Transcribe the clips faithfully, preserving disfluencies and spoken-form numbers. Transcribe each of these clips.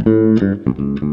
Good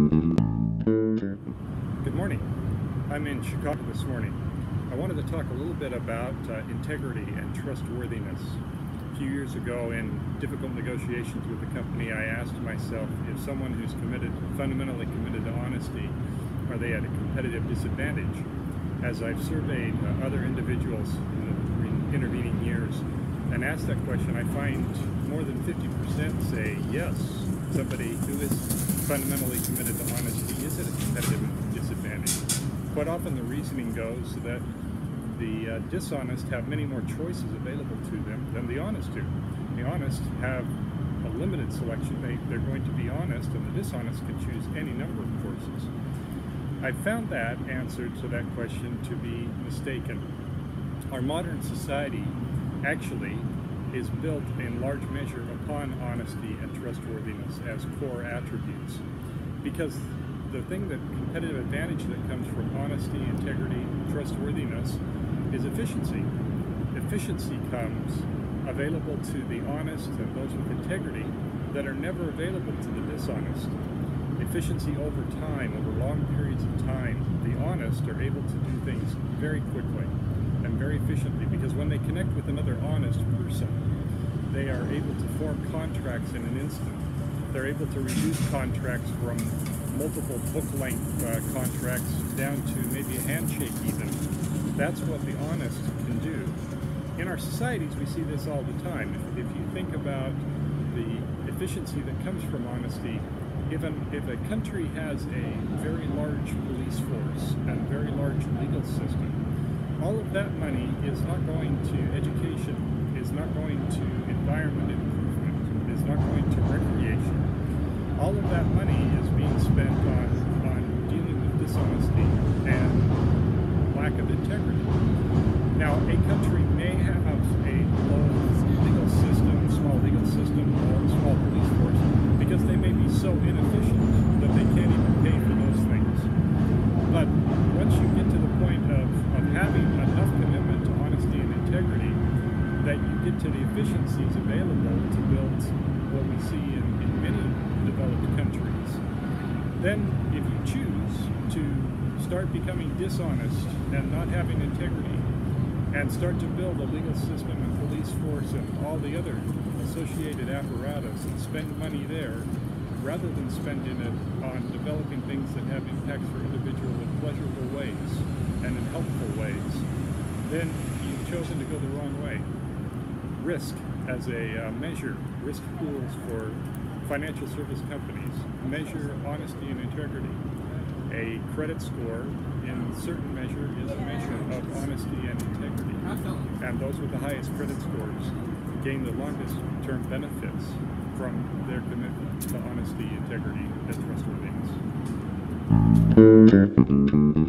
morning. I'm in Chicago this morning. I wanted to talk a little bit about uh, integrity and trustworthiness. A few years ago, in difficult negotiations with the company, I asked myself if someone who's committed, fundamentally committed to honesty, are they at a competitive disadvantage? As I've surveyed uh, other individuals in the intervening years and asked that question, I find more than fifty percent say yes. Somebody who is fundamentally committed to honesty is at a competitive disadvantage. Quite often the reasoning goes that the uh, dishonest have many more choices available to them than the honest do. The honest have a limited selection. They, they're going to be honest, and the dishonest can choose any number of courses. I found that answer to that question to be mistaken. Our modern society actually is built in large measure upon honesty and trustworthiness as core attributes. Because the thing that competitive advantage that comes from honesty, integrity, trustworthiness is efficiency. Efficiency comes available to the honest and those with integrity that are never available to the dishonest. Efficiency over time, over long periods of time, the honest are able to do things very quickly and very efficiently, because when they connect with another honest person, they are able to form contracts in an instant. They're able to reduce contracts from multiple book-length uh, contracts down to maybe a handshake even. That's what the honest can do. In our societies, we see this all the time. If, if you think about the efficiency that comes from honesty, even if a country has a very large police force and very large legal system, all of that money is not going to education, is not going to environment improvement, is not going to recreation. All of that money is being spent on, on dealing with dishonesty and lack of integrity. Now, a country may have a low legal system, small legal system, or small police force, because they may be so inefficient that they can't even pay for those things. But once you get to the point of, of having enough commitment to honesty and integrity, that you get to the efficiencies available to build what we see in, in many developed countries, then if you choose to start becoming dishonest and not having integrity, and start to build a legal system and police force and all the other associated apparatus and spend money there, rather than spending it on developing things that have impacts for individuals in pleasurable ways and in helpful ways, then you've chosen to go the wrong way. Risk as a uh, measure, risk pools for financial service companies measure honesty and integrity. A credit score, in certain measure, is a measure of honesty and integrity. And those with the highest credit scores gain the longest term benefits from their commitment to honesty, integrity, and trustworthiness.